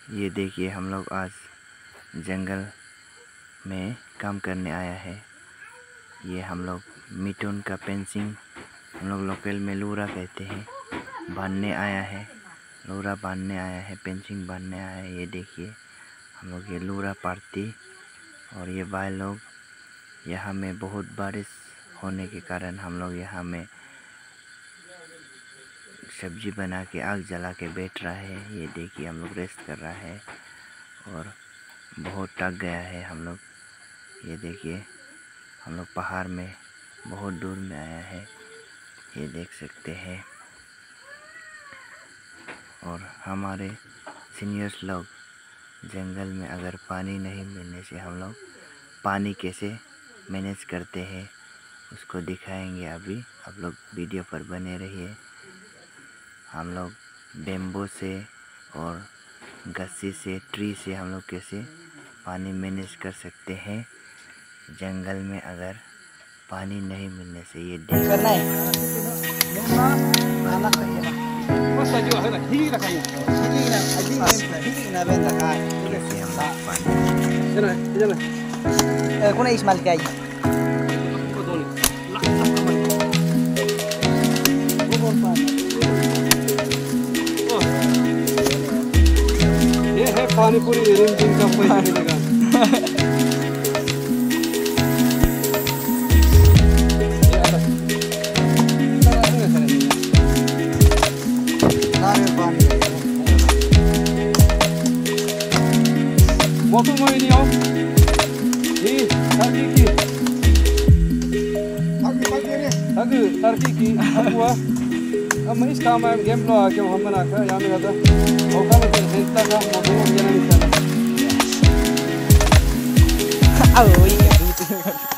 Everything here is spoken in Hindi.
ये देखिए हम लोग आज जंगल में काम करने आया है। ये हम लोग मिथुन का फेंसिंग हम लोग लोकल में लूरा कहते हैं, बांधने आया है। लूरा बांधने आया है, फेंसिंग बांधने आया है। ये देखिए हम लोग ये लूरा पार्टी और ये भाई लोग यहाँ में बहुत बारिश होने के कारण हम लोग यहाँ में सब्जी बना के आग जला के बैठ रहा है। ये देखिए हम लोग रेस्ट कर रहा है और बहुत थक गया है हम लोग। ये देखिए हम लोग पहाड़ में बहुत दूर में आया है, ये देख सकते हैं। और हमारे सीनियर्स लोग जंगल में अगर पानी नहीं मिलने से हम लोग पानी कैसे मैनेज करते हैं उसको दिखाएंगे अभी। आप लोग वीडियो पर बने रहिए। हम लोग बेम्बो से और गस्सी से, ट्री से हम लोग कैसे पानी मैनेज कर सकते हैं जंगल में अगर पानी नहीं मिलने से। ये करना है कैसे हम लोग पानी कौन इस्माइल क्या है ये है पानी पूरी दिन का पैसा मिलेगा। Motor mo ini om, ini tarki ki, apa? अब इस काम में गेम लो आके हम बना कर यहाँ में रहता होगा तो देखता का मोटर हो गया नहीं था।